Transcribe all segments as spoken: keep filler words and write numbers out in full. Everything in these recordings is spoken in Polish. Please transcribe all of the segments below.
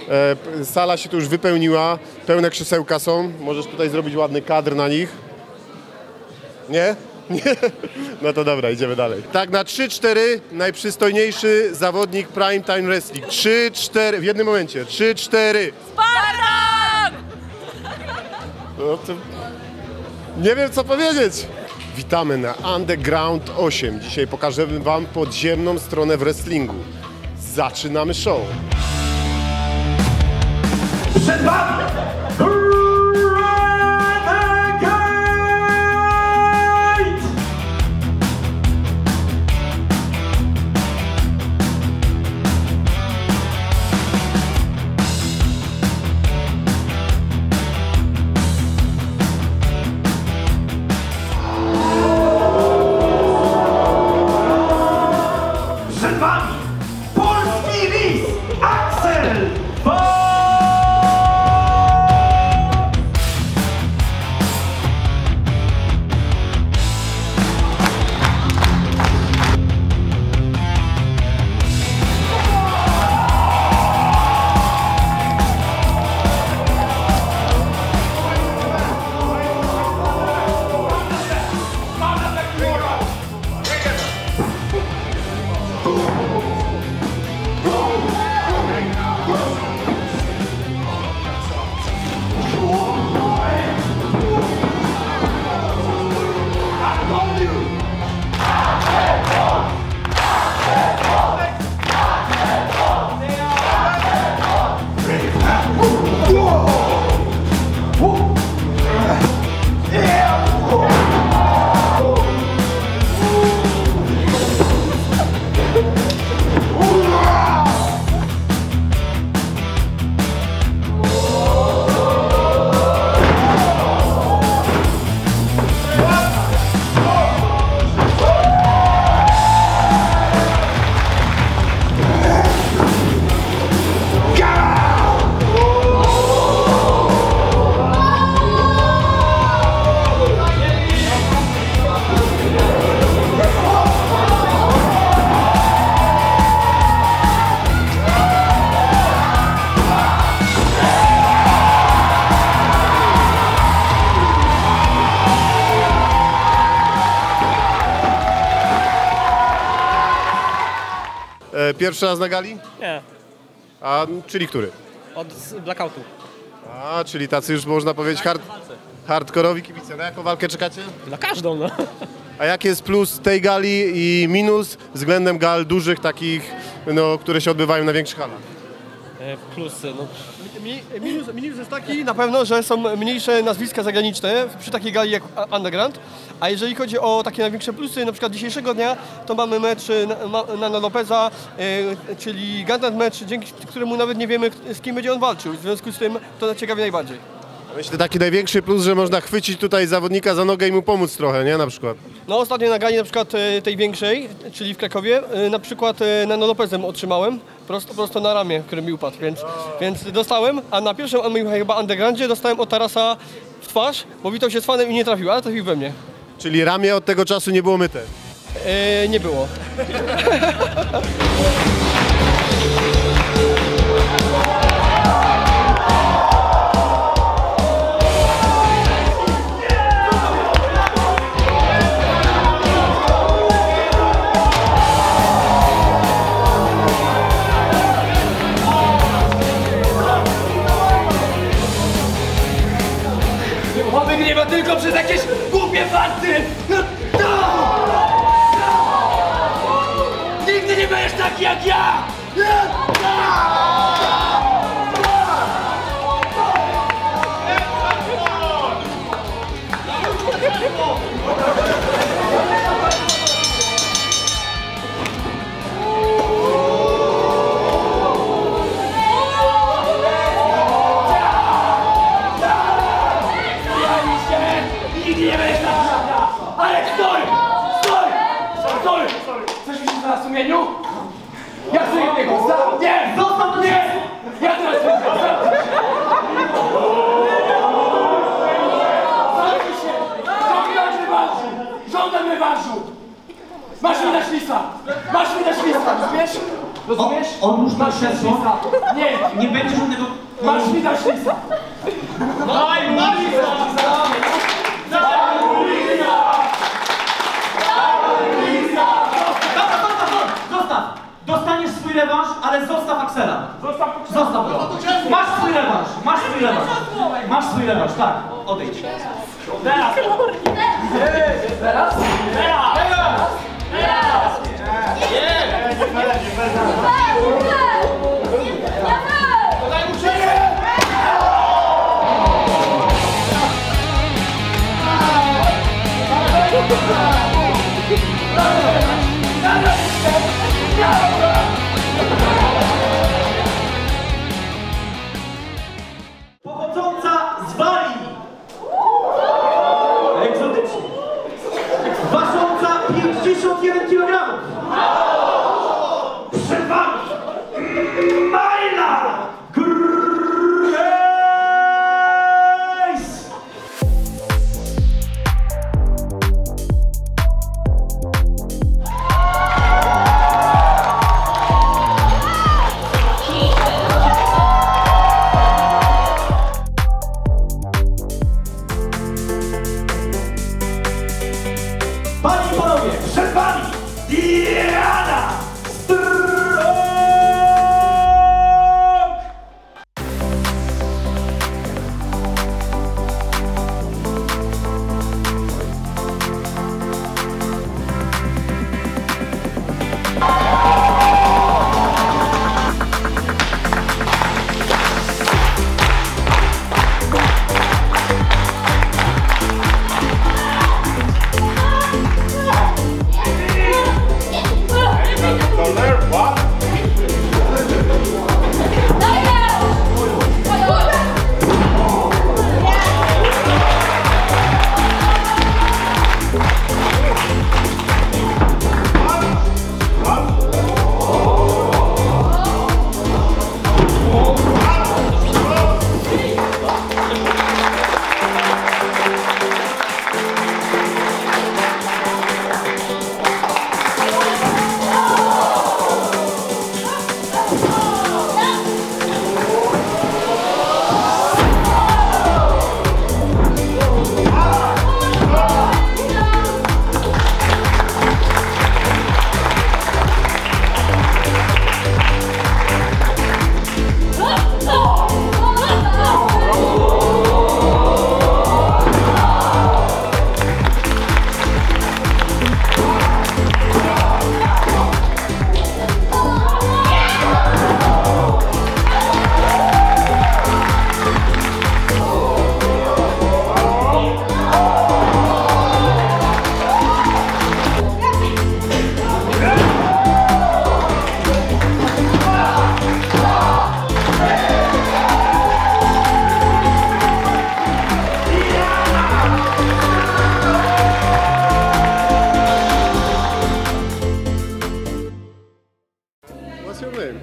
E, sala się tu już wypełniła, pełne krzesełka są. Możesz tutaj zrobić ładny kadr na nich. Nie? Nie? No to dobra, idziemy dalej. Tak, na trzy cztery najprzystojniejszy zawodnik Prime Time Wrestling. trzy cztery, w jednym momencie. trzy cztery. Spartan! No to... Nie wiem, co powiedzieć. Witamy na Underground osiem. Dzisiaj pokażemy wam podziemną stronę w wrestlingu. Zaczynamy show. Przed wami Przed wami polski lis Axel E, pierwszy raz na gali? Nie, A, czyli który? od blackoutu. A, czyli tacy już można powiedzieć hard, hardkorowi kibice. Na jaką walkę czekacie? Na każdą, no. A jaki jest plus tej gali i minus względem gal dużych, takich, no, które się odbywają na większych halach? E, Plusy, no. Mi, minus, minus jest taki na pewno, że są mniejsze nazwiska zagraniczne przy takiej gali jak Underground, a jeżeli chodzi o takie największe plusy, na przykład dzisiejszego dnia, to mamy mecz Nana Lopeza, e, czyli gauntlet mecz, dzięki któremu nawet nie wiemy, z kim będzie on walczył, w związku z tym to nas ciekawi najbardziej. Myślę, taki największy plus, że można chwycić tutaj zawodnika za nogę i mu pomóc trochę, nie? Na przykład. No ostatnio na gali na przykład e, tej większej, czyli w Krakowie, e, na przykład e, Nano Lopezem otrzymałem, prosto, prosto na ramię, który mi upadł, więc, więc dostałem, a na pierwszym chyba Undergroundzie dostałem od Tarasa w twarz, bo witał się z fanem i nie trafił, ale trafił we mnie. Czyli ramię od tego czasu nie było myte. E, nie było. On wygrywa tylko przez jakieś głupie farty! Nigdy nie będziesz taki jak ja! Nigdy nie będziesz taki jak ja! Ale stój! Stój! Stój! Coś mi się na sumieniu? Ja chcę jednego! Za... Nie! Zostaw to! Nie! Ja teraz chcę! Zamknij się! Żądam rewanżu! Żądam rewanżu! Masz mi na ślisa! Masz mi na ślisa! Rozumiesz? Rozumiesz? Odłóż na Masz krzesło. lisa. Nie, Nie będzie żadnego... masz mi dać lisa. Daj mu lisa. Daj mu lisa. Zostaw! Dostaniesz swój rewanż, ale zostaw Aksela. Zostaw Zostaw go. Masz swój rewanż, masz swój rewanż. Masz swój rewanż, tak. Odejdź. Teraz. Teraz. Teraz. Teraz. Pochodząca z Walii. Egzotycznie. Ważąca pięćdziesiąt jeden kilogramów. Przed wami Majla Grace. Panie i panowie, przed wami Diana Strong! What's your name?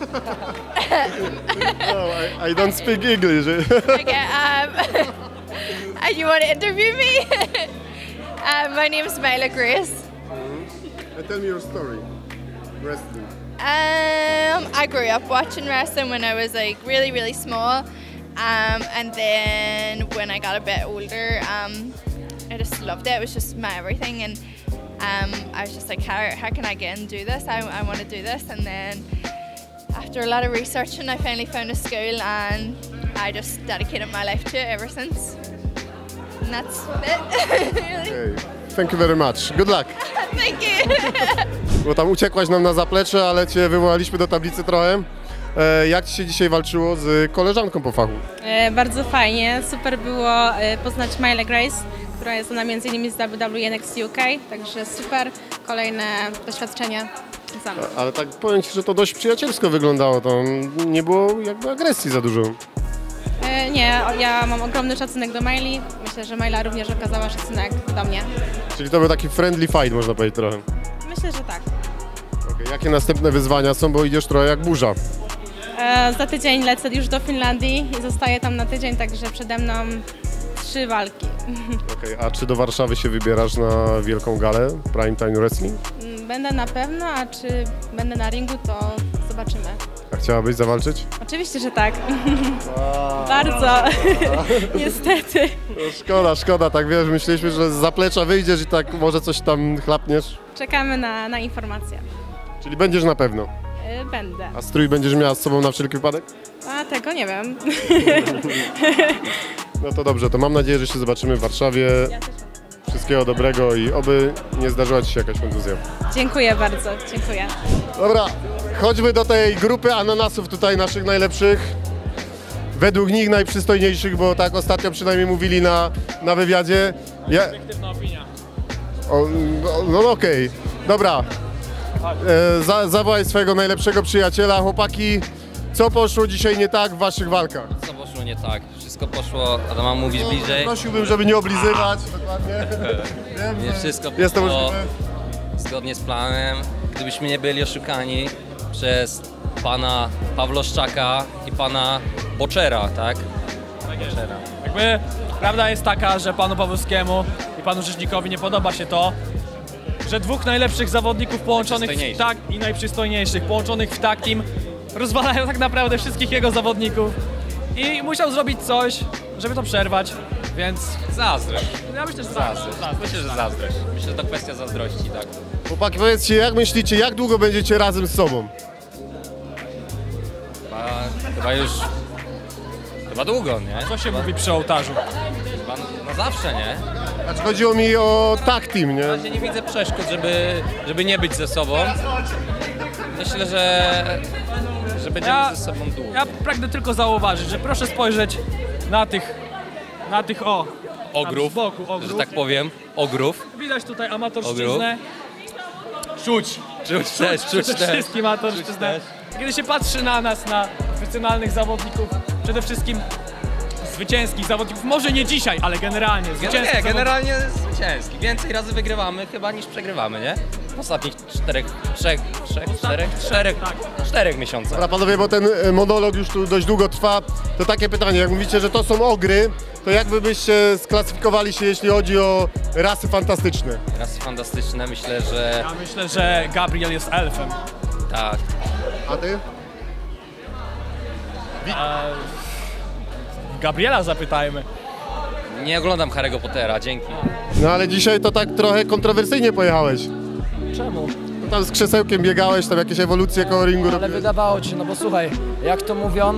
No, I, I don't speak English. Okay, um, and you want to interview me? um, my name is Myla Grace. And tell me your story. Wrestling. Um, I grew up watching wrestling when I was like really, really small. Um, and then when I got a bit older, um, I just loved it. It was just my everything. And um, I was just like, how, how can I get and do this? I, I want to do this. And then after a lot of researching, I finally found a school and I just dedicated my life to it ever since. And that's it, really. Okay. Thank you very much. Good luck. Thank you. Bo tam uciekłaś nam na zaplecze, ale cię wywołaliśmy do tablicy trochę. E, jak ci się dzisiaj walczyło z koleżanką po fachu? E, bardzo fajnie, super było e, poznać Mylę Grace, która jest znana między innymi z W W E N X T U K, także super, kolejne doświadczenia za mną. Ale tak powiem ci, że to dość przyjacielsko wyglądało, to nie było jakby agresji za dużo. E, nie, ja mam ogromny szacunek do Myli, myślę, że Myla również okazała szacunek do mnie. Czyli to był taki friendly fight, można powiedzieć trochę. Myślę, że tak. Okay. Jakie następne wyzwania są, bo idziesz trochę jak burza? E, za tydzień lecę już do Finlandii i zostaję tam na tydzień, także przede mną trzy walki. Okay. A czy do Warszawy się wybierasz na wielką galę Prime Time Wrestling? Będę na pewno, a czy będę na ringu, to zobaczymy. A chciałabyś zawalczyć? Oczywiście, że tak. Bardzo. Niestety. No szkoda, szkoda, tak wiesz, myśleliśmy, że z zaplecza wyjdziesz i tak może coś tam chlapniesz. Czekamy na, na informacje. Czyli będziesz na pewno. Y, Będę. A strój będziesz miała z sobą na wszelki wypadek? A tego nie wiem. No to dobrze, to mam nadzieję, że się zobaczymy w Warszawie. Wszystkiego dobrego i oby nie zdarzyła ci się jakaś kontuzja. Dziękuję bardzo, dziękuję. Dobra, chodźmy do tej grupy ananasów tutaj naszych najlepszych. Według nich najprzystojniejszych, bo tak ostatnio przynajmniej mówili na, na wywiadzie. Ja... O, no no okej, dobra. E, za, zawołaj swojego najlepszego przyjaciela. Chłopaki, co poszło dzisiaj nie tak w waszych walkach? Co poszło nie tak? Wszystko poszło, a mam mówić bliżej. Prosiłbym, żeby nie oblizywać. Dokładnie. Wiem, Nie że wszystko jest to poszło możliwe. zgodnie z planem. Gdybyśmy nie byli oszukani przez pana Pawloszczaka i pana Boczera, tak? Boczera. Jakby prawda jest taka, że panu Pawłowskiemu i panu Rzecznikowi nie podoba się to, że dwóch najlepszych zawodników połączonych w tak i najprzystojniejszych, połączonych w tak team, rozwalają tak naprawdę wszystkich jego zawodników. I musiał zrobić coś, żeby to przerwać, więc Zazdrość. ja myślę, że Zazdrość. Myślę, że zazdrość. Myślę, że to kwestia zazdrości, tak. Chłopaki, powiedzcie, jak myślicie, jak długo będziecie razem z sobą? Chyba, chyba już... Chyba długo, nie? co się mówi przy ołtarzu. Chyba no zawsze, nie? Znaczy chodziło mi o tag team, nie? Na razie nie widzę przeszkód, żeby, żeby nie być ze sobą. Myślę, że, że będziemy Ja- ze sobą długo. Ja pragnę tylko zauważyć, że proszę spojrzeć na tych, na tych o, Ogrów, z boku ogrów. że tak powiem, ogrów. Widać tutaj amatorszczyznę. Czuć. Czuć też, czuć Przede też. wszystkim amatorszczyznę. Kiedy się patrzy na nas, na profesjonalnych zawodników, przede wszystkim zwycięskich zawodników, może nie dzisiaj, ale generalnie Nie, zwycięskich nie, generalnie zwycięski. Więcej razy wygrywamy chyba niż przegrywamy, nie? W ostatnich czterech, trzech, trzech, czterech, czterech, czterech miesiącach. Dobra panowie, bo ten e, monolog już tu dość długo trwa, to takie pytanie, jak mówicie, że to są ogry, to jak wy byście sklasyfikowali się, jeśli chodzi o rasy fantastyczne? Raz fantastyczne, myślę, że Ja myślę, że Gabriel jest elfem. tak. A ty? Gabriela zapytajmy. Nie oglądam Harry'ego Pottera, dzięki. No ale dzisiaj to tak trochę kontrowersyjnie pojechałeś. Czemu? No tam z krzesełkiem biegałeś, tam jakieś ewolucje koło ringu Ale robiłeś. wydawało ci, no bo słuchaj, jak to mówią,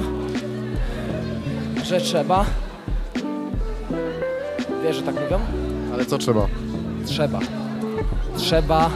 że trzeba. Wiesz, że tak mówią? Ale co trzeba? Trzeba. Trzeba.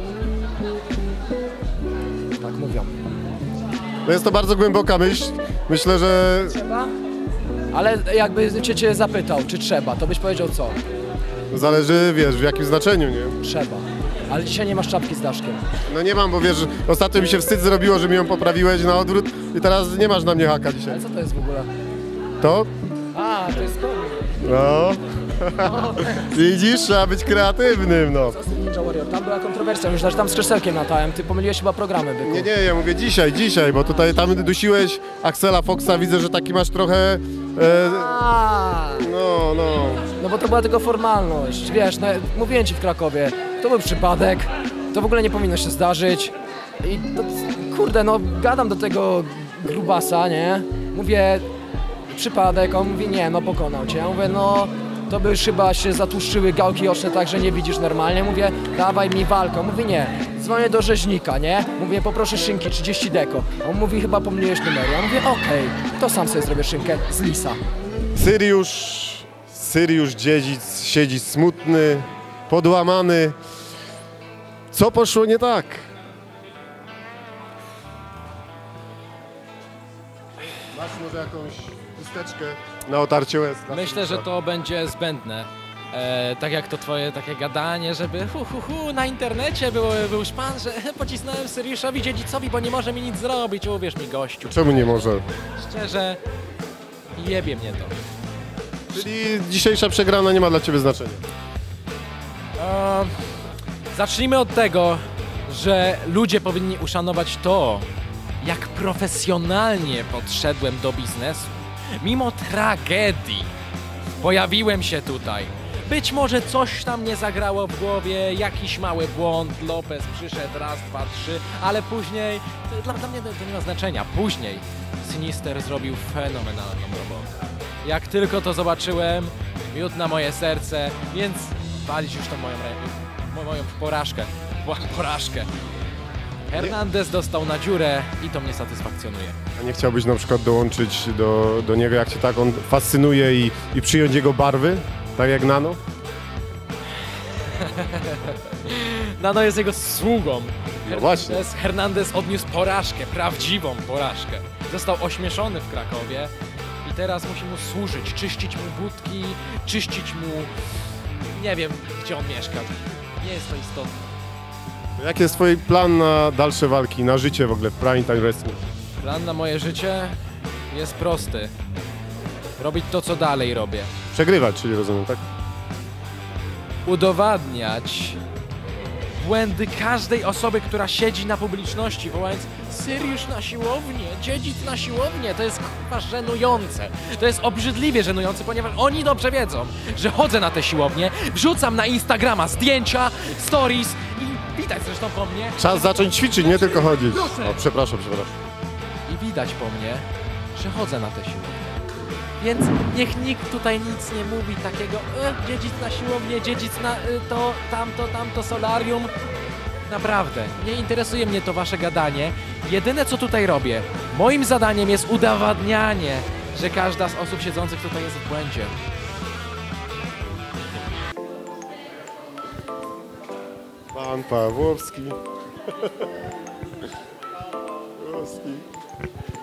Tak mówią. No jest to bardzo głęboka myśl. Myślę, że Trzeba? Ale jakby cię, cię zapytał, czy trzeba, to byś powiedział co? zależy, wiesz, w jakim znaczeniu, nie? Trzeba. Ale dzisiaj nie masz czapki z daszkiem. No nie mam, bo wiesz, ostatnio mi się wstyd zrobiło, że mi ją poprawiłeś na odwrót i teraz nie masz na mnie haka dzisiaj. Ale co to jest w ogóle? To? A, to jest konik. No. Widzisz, trzeba być kreatywnym, no. Co z tym Ninja Warrior? Tam była kontrowersja, już że tam z krzesełkiem latałem, ty pomyliłeś chyba programy, byku. Nie, nie, ja mówię dzisiaj, dzisiaj, bo tutaj tam dusiłeś Axela Foxa, widzę, że taki masz trochę... E, A, no, no. no bo to była tylko formalność, wiesz, no, mówiłem ci w Krakowie, to był przypadek, to w ogóle nie powinno się zdarzyć i no, kurde, no gadam do tego grubasa, nie, mówię przypadek, on mówi nie, no pokonał cię, ja mówię no to by już chyba się zatłuszczyły gałki oczne tak, że nie widzisz normalnie, mówię dawaj mi walkę, on mówi nie, dzwonię do rzeźnika, nie, mówię poproszę szynki trzydzieści deko, on mówi chyba pomyliłeś numery, ja mówię okej, to sam sobie zrobię szynkę z lisa. Syriusz, Syriusz Dziedzic siedzi smutny, podłamany. Co poszło nie tak? Masz może jakąś chusteczkę na otarcie łez? Myślę, że to będzie zbędne. E, tak jak to twoje takie gadanie, żeby hu hu hu na internecie był, był szpan, że pocisnąłem Syriuszowi Dziedzicowi, bo nie może mi nic zrobić, uwierz mi gościu. Czemu nie może? Szczerze, jebie mnie to. Czyli dzisiejsza przegrana nie ma dla ciebie znaczenia. E, zacznijmy od tego, że ludzie powinni uszanować to, jak profesjonalnie podszedłem do biznesu. Mimo tragedii pojawiłem się tutaj, Być może coś tam nie zagrało w głowie, jakiś mały błąd, Lopez przyszedł raz, dwa, trzy, ale później, to dla, dla mnie to, to nie ma znaczenia, później Sinister zrobił fenomenalną robotę. Jak tylko to zobaczyłem, miód na moje serce, więc walić już tą moją, re- moją porażkę, porażkę. Hernandez dostał na dziurę i to mnie satysfakcjonuje. A nie chciałbyś na przykład dołączyć do, do niego, jak cię tak on fascynuje i, i przyjąć jego barwy, tak jak Nano? Nano jest jego sługą. No właśnie. Hernandez, Hernandez odniósł porażkę, prawdziwą porażkę. Został ośmieszony w Krakowie i teraz musi mu służyć, czyścić mu budki, czyścić mu... Nie wiem, gdzie on mieszka. Nie jest to istotne. Jaki jest twój plan na dalsze walki, na życie w ogóle w Prime Time Wrestling? Plan na moje życie jest prosty. Robić to, co dalej robię. Przegrywać, czyli rozumiem, tak? Udowadniać błędy każdej osoby, która siedzi na publiczności, wołając Syriusz na siłownię, dziedzic na siłownię. To jest kurwa żenujące. To jest obrzydliwie żenujące, ponieważ oni dobrze wiedzą, że chodzę na te siłownie, wrzucam na Instagrama zdjęcia, stories i widać zresztą po mnie. Czas zacząć ćwiczyć, nie tylko chodzić. O, przepraszam, przepraszam. I widać po mnie, że chodzę na te siłownie. Więc niech nikt tutaj nic nie mówi takiego e, dziedzic na siłownię, dziedzic na y, to, tamto, tamto solarium. Naprawdę, nie interesuje mnie to wasze gadanie. Jedyne co tutaj robię, moim zadaniem jest udowadnianie, że każda z osób siedzących tutaj jest w błędzie. Pan Pawłowski. Pawłowski.